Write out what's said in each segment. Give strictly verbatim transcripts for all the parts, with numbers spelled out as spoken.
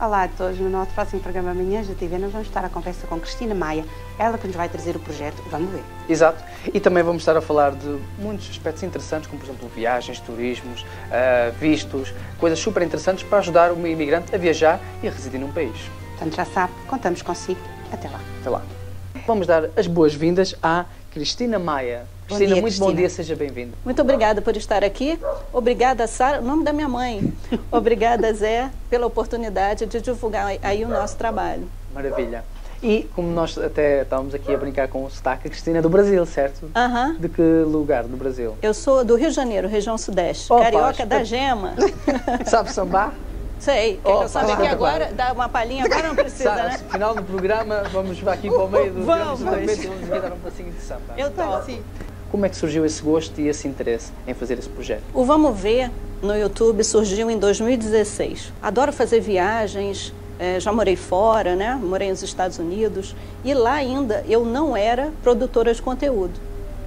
Olá a todos, no nosso próximo programa Manhãs da T V nós vamos estar a conversa com Cristina Maia, ela que nos vai trazer o projeto Vamos Ver. Exato, e também vamos estar a falar de muitos aspectos interessantes, como por exemplo viagens, turismos, uh, vistos, coisas super interessantes para ajudar o imigrante a viajar e a residir num país. Portanto, já sabe, contamos consigo. Até lá. Até lá. Vamos dar as boas-vindas à Cristina Maia. Bom Cristina, dia, muito Cristina. bom dia, seja bem-vinda. Muito obrigada por estar aqui. Obrigada, Sara, o nome da minha mãe. Obrigada, Zé, pela oportunidade de divulgar aí o nosso trabalho. Maravilha. E como nós até estávamos aqui a brincar com o sotaque, a Cristina é do Brasil, certo? Aham. De que lugar do Brasil? Eu sou do Rio de Janeiro, região sudeste. Opa, Carioca acho- da Gema. Sabe sambar? Sei. Quer Opa, que eu saiba aqui claro. agora? Dá uma palhinha agora, não precisa, Sabe, né? no final do programa, vamos aqui para o meio do Vamos. tiramos o tapete e vamos aqui dar um passinho de samba. Eu topo. Como é que surgiu esse gosto e esse interesse em fazer esse projeto? O Vamos Ver no YouTube surgiu em dois mil e dezesseis. Adoro fazer viagens, eh, já morei fora, né? Morei nos Estados Unidos e lá ainda eu não era produtora de conteúdo.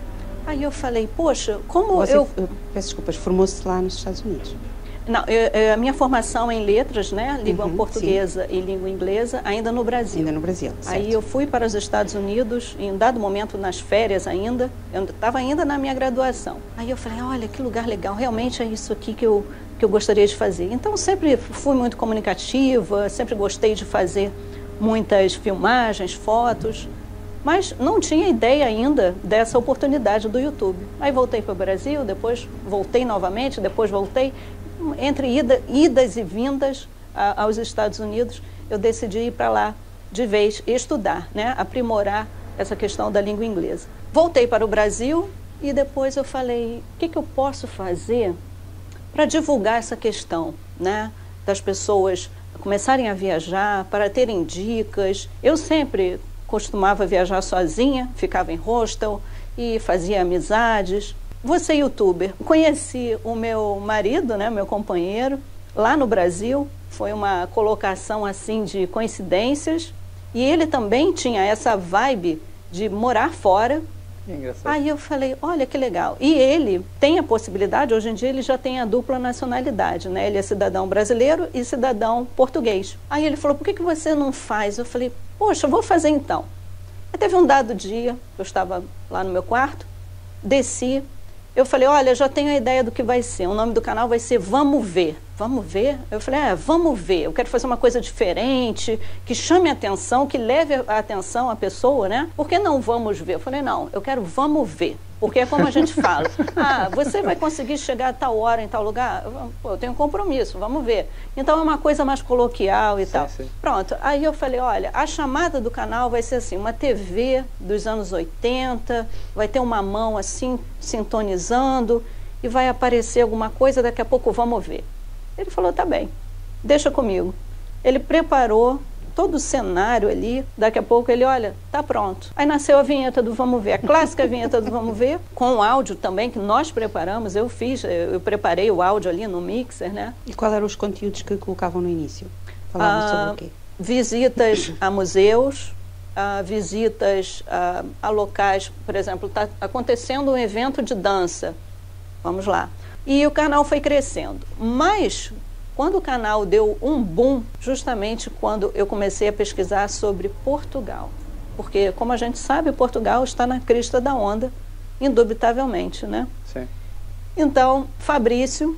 Aí eu falei, poxa, como Você, eu... eu peço desculpas, formou-se lá nos Estados Unidos. Não, eu- eu- a minha formação é em letras, né? Língua Uhum, portuguesa e língua inglesa, ainda no Brasil. Ainda no Brasil, certo. Aí eu fui para os Estados Unidos, em um dado momento, nas férias ainda, eu estava ainda na minha graduação. Aí eu falei, olha, que lugar legal, realmente é isso aqui que eu, que eu gostaria de fazer. Então sempre fui muito comunicativa, sempre gostei de fazer muitas filmagens, fotos, mas não tinha ideia ainda dessa oportunidade do YouTube. Aí voltei para o Brasil, depois voltei novamente, depois voltei. Entre ida, idas e vindas a, aos Estados Unidos, eu decidi ir para lá de vez estudar, né? Aprimorar essa questão da língua inglesa. Voltei para o Brasil e depois eu falei, o que, que eu posso fazer para divulgar essa questão, né? Das pessoas começarem a viajar, para terem dicas. Eu sempre costumava viajar sozinha, ficava em hostel e fazia amizades. Vou ser youtuber. Conheci o meu marido, né, meu companheiro, lá no Brasil. Foi uma colocação assim de coincidências. E ele também tinha essa vibe de morar fora. É engraçado. Aí eu falei, olha que legal. E ele tem a possibilidade, hoje em dia ele já tem a dupla nacionalidade, né? Ele é cidadão brasileiro e cidadão português. Aí ele falou, por que que você não faz? Eu falei, poxa, eu vou fazer então. Aí teve um dado dia, eu estava lá no meu quarto, desci, eu falei, olha, já tenho a ideia do que vai ser. O nome do canal vai ser Vamos Ver. Vamos ver? Eu falei, é, vamos ver. Eu quero fazer uma coisa diferente, que chame a atenção, que leve a atenção à pessoa, né? Por que não vamos ver? Eu falei, não, eu quero vamos ver. Porque é como a gente fala. Ah, você vai conseguir chegar a tal hora em tal lugar? Eu, pô, eu tenho um compromisso, vamos ver. Então é uma coisa mais coloquial e Sim, tal. sim. Pronto, aí eu falei, olha, a chamada do canal vai ser assim, uma T V dos anos oitenta, vai ter uma mão assim, sintonizando, e vai aparecer alguma coisa, daqui a pouco vamos ver. Ele falou, tá bem, deixa comigo. Ele preparou todo o cenário ali, daqui a pouco ele, olha, tá pronto. Aí nasceu a vinheta do Vamos Ver, a clássica vinheta do Vamos Ver, com o áudio também, que nós preparamos, eu fiz, eu, eu preparei o áudio ali no mixer, né? E quais eram os conteúdos que colocavam no início? Falavam Ah, sobre o quê? Visitas a museus, ah, visitas ah, a locais, por exemplo, está acontecendo um evento de dança, vamos lá. E o canal foi crescendo, mas quando o canal deu um boom, justamente quando eu comecei a pesquisar sobre Portugal, porque, como a gente sabe, Portugal está na crista da onda, indubitavelmente, né? Sim. Então, Fabrício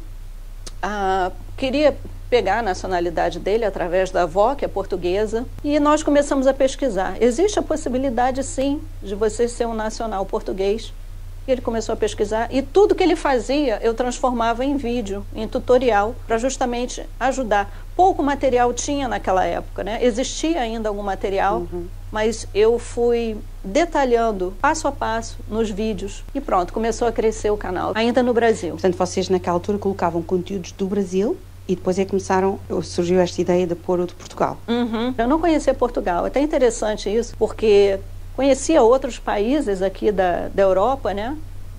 ah, queria pegar a nacionalidade dele através da avó, que é portuguesa, e nós começamos a pesquisar. Existe a possibilidade, sim, de você ser um nacional português. E ele começou a pesquisar, e tudo que ele fazia eu transformava em vídeo, em tutorial, para justamente ajudar. Pouco material tinha naquela época, né? Existia ainda algum material, Uhum. mas eu fui detalhando passo a passo nos vídeos e pronto, começou a crescer o canal, ainda no Brasil. Portanto, vocês naquela altura colocavam conteúdos do Brasil e depois é que começaram, surgiu esta ideia de pôr o de Portugal. Uhum. Eu não conhecia Portugal, é até interessante isso, porque conhecia outros países aqui da, da Europa, né?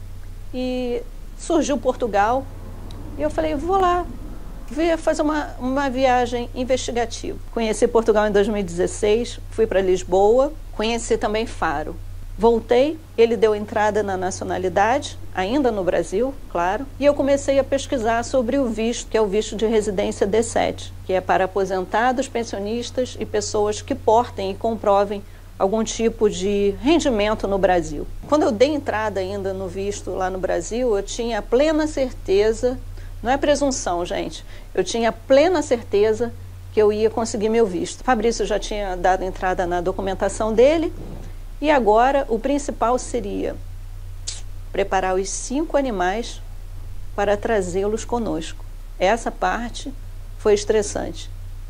E surgiu Portugal, e eu falei, vou lá ver, fazer uma, uma viagem investigativa. Conheci Portugal em dois mil e dezesseis, fui para Lisboa, conheci também Faro. Voltei, ele deu entrada na nacionalidade, ainda no Brasil, claro, e eu comecei a pesquisar sobre o visto, que é o visto de residência D sete, que é para aposentados, pensionistas e pessoas que portem e comprovem algum tipo de rendimento no Brasil. Quando eu dei entrada ainda no visto lá no Brasil, eu tinha plena certeza, não é presunção, gente, eu tinha plena certeza que eu ia conseguir meu visto. Fabrício já tinha dado entrada na documentação dele, e agora o principal seria preparar os cinco animais para trazê-los conosco. Essa parte foi estressante,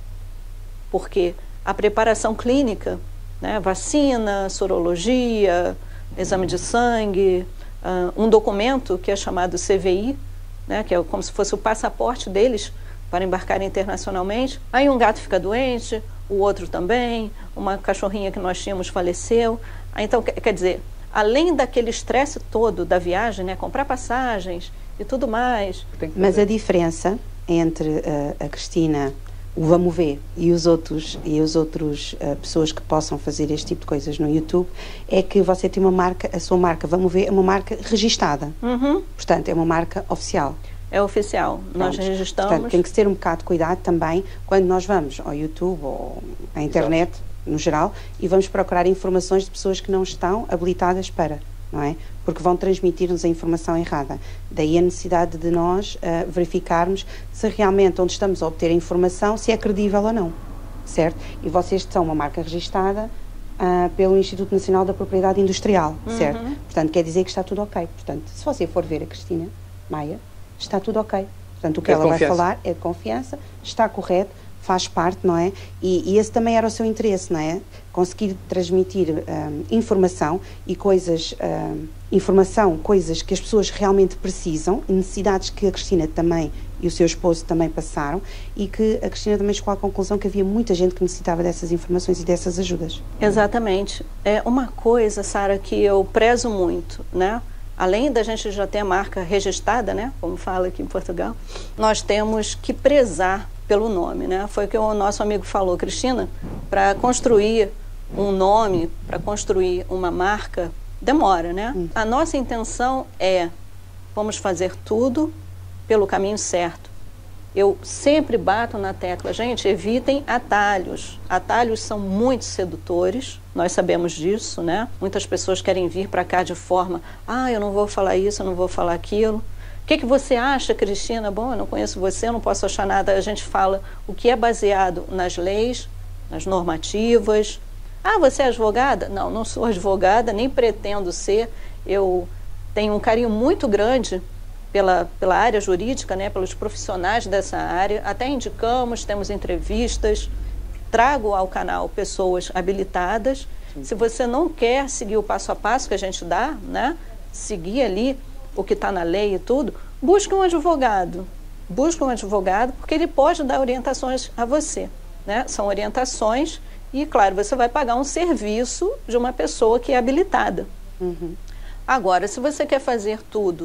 porque a preparação clínica, né, vacina, sorologia, exame de sangue, uh, um documento que é chamado C V I, né, que é como se fosse o passaporte deles para embarcar internacionalmente. Aí um gato fica doente, o outro também, uma cachorrinha que nós tínhamos faleceu. Então, quer dizer, além daquele estresse todo da viagem, né, comprar passagens e tudo mais. Mas a diferença entre uh, a Cristina, o Vamos Ver e os outros, e os outros uh, pessoas que possam fazer este tipo de coisas no YouTube é que você tem uma marca, a sua marca Vamos Ver é uma marca registada. Uhum. Portanto, é uma marca oficial. É oficial. Pronto. Nós registramos. Portanto, tem que ter um bocado de cuidado também quando nós vamos ao YouTube ou à internet, exato, no geral, e vamos procurar informações de pessoas que não estão habilitadas para, não é? Porque vão transmitir-nos a informação errada. Daí a necessidade de nós uh, verificarmos se realmente onde estamos a obter a informação, se é credível ou não, certo? E vocês são uma marca registada uh, pelo Instituto Nacional da Propriedade Industrial, uhum, certo? Portanto, quer dizer que está tudo ok. Portanto, se você for ver a Cristina Maia, está tudo ok. Portanto, o que é ela vai falar é de confiança, está correto, faz parte, não é? E, e esse também era o seu interesse, não é? Conseguir transmitir um, informação e coisas, um, informação, coisas que as pessoas realmente precisam, necessidades que a Cristina também e o seu esposo também passaram, e que a Cristina também chegou à conclusão que havia muita gente que necessitava dessas informações e dessas ajudas. Exatamente. É uma coisa, Sara, que eu prezo muito, né? Além da gente já ter a marca registrada, né, como fala aqui em Portugal, nós temos que prezar pelo nome, né? Foi o que o nosso amigo falou, Cristina, para construir um nome, para construir uma marca, demora, né? Hum. A nossa intenção é, vamos fazer tudo pelo caminho certo. Eu sempre bato na tecla, gente, evitem atalhos. Atalhos são muito sedutores, nós sabemos disso, né? Muitas pessoas querem vir para cá de forma, ah, eu não vou falar isso, eu não vou falar aquilo. O que, que você acha, Cristina? Bom, eu não conheço você, eu não posso achar nada. A gente fala o que é baseado nas leis, nas normativas. Ah, você é advogada? Não, não sou advogada, nem pretendo ser. Eu tenho um carinho muito grande Pela, pela área jurídica, né, pelos profissionais dessa área, até indicamos, temos entrevistas, trago ao canal pessoas habilitadas. Sim. Se você não quer seguir o passo a passo que a gente dá, né, seguir ali o que está na lei e tudo, busque um advogado, busque um advogado, porque ele pode dar orientações a você, né, são orientações e, claro, você vai pagar um serviço de uma pessoa que é habilitada. Uhum. Agora, se você quer fazer tudo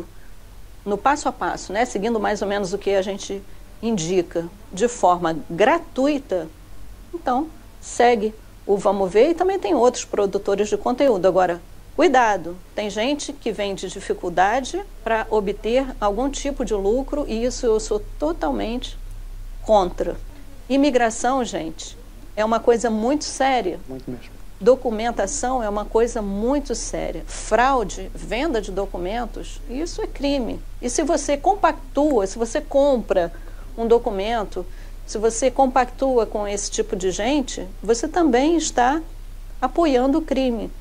no passo a passo, né, seguindo mais ou menos o que a gente indica, de forma gratuita, então segue o Vamos Ver, e também tem outros produtores de conteúdo. Agora, cuidado, tem gente que vem de dificuldade para obter algum tipo de lucro, e isso eu sou totalmente contra. Imigração, gente, é uma coisa muito séria. Muito mesmo. Documentação é uma coisa muito séria. Fraude, venda de documentos, isso é crime. E se você compactua, se você compra um documento, se você compactua com esse tipo de gente, você também está apoiando o crime.